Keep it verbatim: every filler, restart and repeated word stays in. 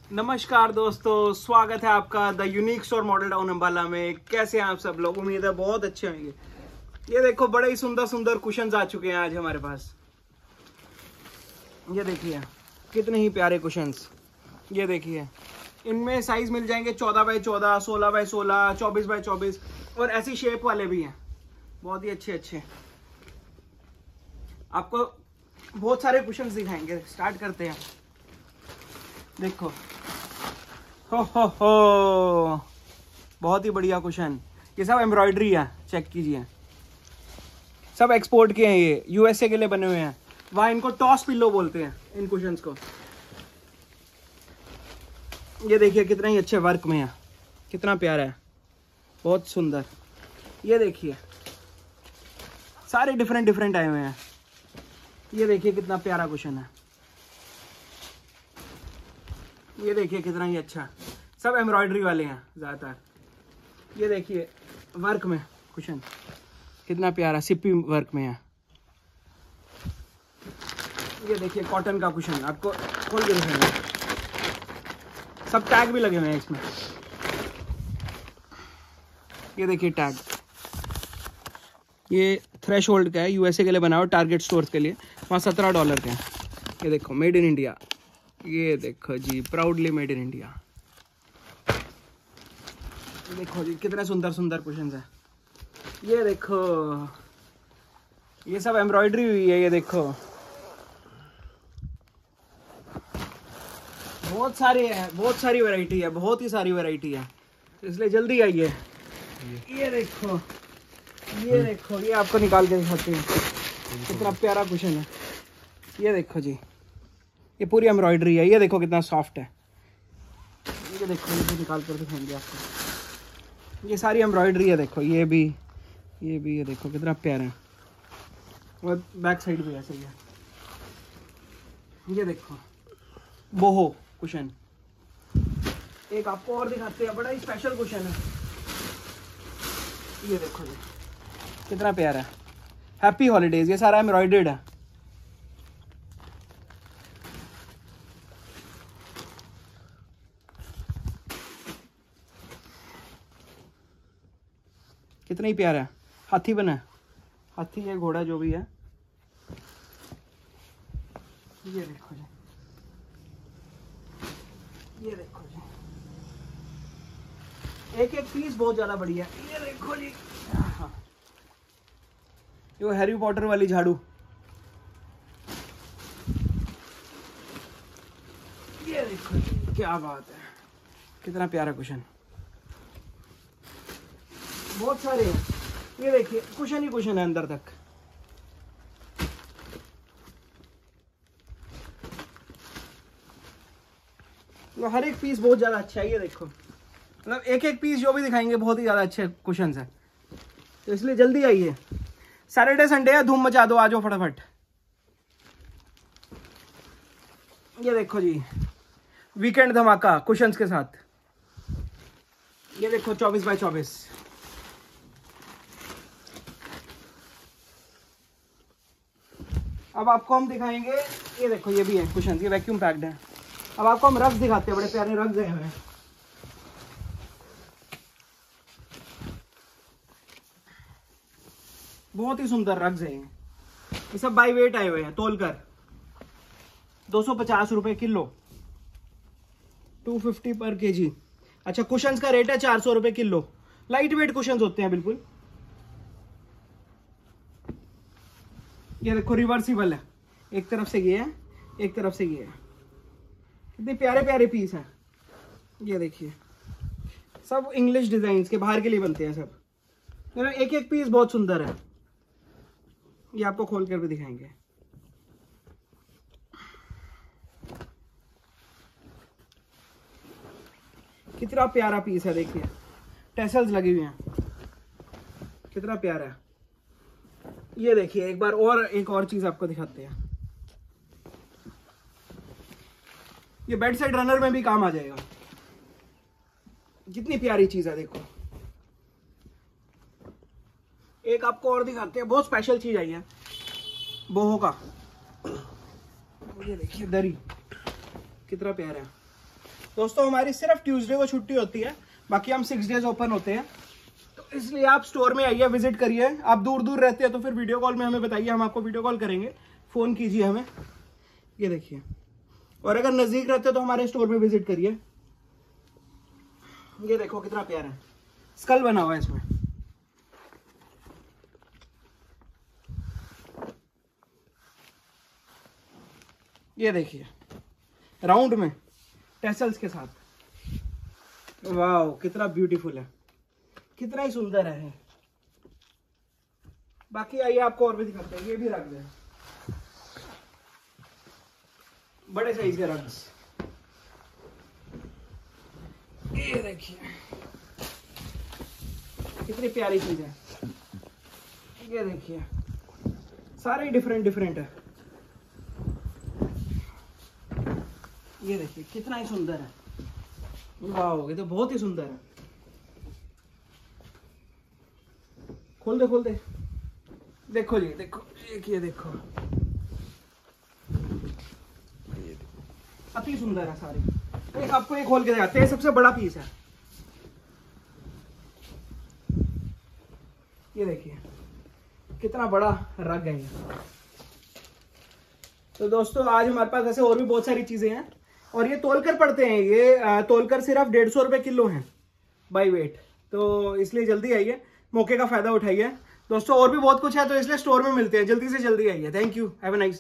नमस्कार दोस्तों, स्वागत है आपका the unique store model town Ambala में। कैसे हैं आप सब लोग? उम्मीद है बहुत अच्छे होंगे। ये देखो, बड़े ही सुंदर सुंदर कुशन्स आ चुके हैं आज हमारे पास। ये देखिए कितने ही प्यारे कुशन्स। ये देखिए, इनमें साइज मिल जाएंगे चौदह बाई चौदह, सोलह बाई सोलह, चौबीस बाई चौबीस और ऐसी शेप वाले भी हैं, बहुत ही अच्छे अच्छे। आपको बहुत सारे कुशन्स दिखाएंगे। स्टार्ट करते हैं। देखो, हो हो हो बहुत ही बढ़िया कुशन। ये सब एम्ब्रॉयडरी है, चेक कीजिए। सब एक्सपोर्ट के हैं, ये यूएसए के लिए बने हुए हैं। वहाँ इनको टॉस पिल्लो बोलते हैं, इन कुशन्स को। ये देखिए कितना ही अच्छे वर्क में है, कितना प्यारा है, बहुत सुंदर। ये देखिए सारे डिफरेंट डिफरेंट आए हुए हैं। ये देखिए कितना प्यारा कुशन है। ये देखिए कितना ही अच्छा, सब एम्ब्रॉयडरी वाले हैं ज़्यादातर। ये देखिए वर्क में कुशन कितना प्यारा, सिप्पी वर्क में है। ये देखिए कॉटन का कुशन, आपको खोल के दिखाएंगे। सब टैग भी लगे हुए हैं इसमें। ये देखिए टैग, ये थ्रेशोल्ड का है, यूएसए के लिए बना हुआ, टारगेट स्टोर्स के लिए। वहाँ सत्रह डॉलर के हैं। ये देखो मेड इन इंडिया। ये देखो जी, प्राउडली मेड इन इंडिया। देखो जी कितने सुंदर सुंदर कुशन्स हैं। ये देखो, ये सब एम्ब्रॉयडरी हुई है। ये देखो बहुत सारी है, बहुत सारी वैरायटी है, बहुत ही सारी वैरायटी है, इसलिए जल्दी आइए। ये देखो, ये देखो, ये आपको निकाल के दिखाती हूँ, कितना प्यारा कुशन है। ये देखो जी, ये पूरी एम्ब्रॉयडरी है। ये देखो कितना सॉफ्ट है। ये देखो, ये निकाल कर दिखाएंगे आपको। ये सारी एम्ब्रॉयडरी है। देखो ये भी, ये भी, ये देखो कितना प्यारा है। और बैक साइड भी ऐसे ही है। ये देखो बोहो कुशन। एक आपको और दिखाते हैं, बड़ा ही स्पेशल कुशन है। ये देखो जी कितना प्यारा है। Happy holidays. ये सारा एम्ब्रॉयडर्ड है। कितना ही प्यारा है। हाथी बना है, हाथी है, घोड़ा, जो भी है। ये देखो जी, ये देखो जी, एक एक पीस बहुत ज्यादा बढ़िया है। ये देखो जी, हाँ, ये हैरी पॉटर वाली झाड़ू। ये देखो जी, क्या बात है, कितना प्यारा कुशन। बहुत सारे हैं। ये देखिए कुशन ही कुशन है अंदर तक। तो हर एक पीस बहुत ज्यादा अच्छा है। ये देखो, मतलब एक एक पीस जो भी दिखाएंगे बहुत ही ज्यादा अच्छे कुशन्स हैं, तो इसलिए जल्दी आइए। सैटरडे संडे है, धूम मचा दो, आ जाओ फटाफट। ये देखो जी, वीकेंड धमाका कुशन्स के साथ। ये देखो चौबीस बाई चौबीस। अब आपको हम दिखाएंगे, ये देखो ये भी है कुशन्स, ये वैक्यूम पैक्ड है। अब आपको हम रग्स दिखाते हैं, बड़े प्यारे रग्स आए हुए हैं। बहुत ही सुंदर रग्स हैं ये सब। बाई वेट आए हुए हैं, तोलकर दो सौ पचास रुपए किलो, दो सौ पचास पर केजी। अच्छा, कुशन्स का रेट है चार सौ रुपए किलो। लाइट वेट कुशन्स होते हैं बिल्कुल। ये देखो रिवर्सिबल है, एक तरफ से ये है, एक तरफ से ये है। कितने प्यारे प्यारे पीस हैं। ये देखिए, सब इंग्लिश डिजाइन के, बाहर के लिए बनते हैं सब। एक एक पीस बहुत सुंदर है। ये आपको खोल कर भी दिखाएंगे। कितना प्यारा पीस है, देखिए टेसल्स लगी हुई हैं, कितना प्यारा है। ये देखिए, एक बार और एक और चीज आपको दिखाते हैं। ये बेड साइड रनर में भी काम आ जाएगा। कितनी प्यारी चीज है, देखो। एक आपको और दिखाते हैं, बहुत स्पेशल चीज आई है बोहो का। ये देखिए दरी, कितना प्यारा है। दोस्तों हमारी सिर्फ ट्यूसडे को छुट्टी होती है, बाकी हम सिक्स डेज ओपन होते हैं, तो इसलिए आप स्टोर में आइए, विजिट करिए। आप दूर दूर रहते हैं तो फिर वीडियो कॉल में हमें बताइए, हम आपको वीडियो कॉल करेंगे, फ़ोन कीजिए हमें। ये देखिए, और अगर नज़दीक रहते हो तो हमारे स्टोर में विजिट करिए। ये देखो कितना प्यारा है, स्कल बना हुआ है इसमें। ये देखिए राउंड में टेसल्स के साथ, वाह कितना ब्यूटीफुल है, कितना ही सुंदर है। बाकी आइए आपको और भी दिखाते हैं, ये भी रख दें, बड़े साइज के रग्स। ये देखिए कितनी प्यारी चीज है। ये देखिए सारे डिफरेंट डिफरेंट है। ये देखिए कितना ही सुंदर है, वाह ये तो बहुत ही सुंदर है। खोल दे खोल दे, देखो जी देखो, ये देखो अति सुंदर है सारे। एक आपको एक खोल के दिखाते हैं, सबसे बड़ा पीस है। ये देखिए कितना बड़ा रग है ये। तो दोस्तों आज हमारे पास ऐसे और भी बहुत सारी चीजें हैं, और ये तोलकर पड़ते हैं, ये तोलकर सिर्फ डेढ़ सौ रुपये किलो हैं बाई वेट, तो इसलिए जल्दी आइए, मौके का फायदा उठाइए दोस्तों। और भी बहुत कुछ है, तो इसलिए स्टोर में मिलते हैं, जल्दी से जल्दी आइए। Thank you, have a nice.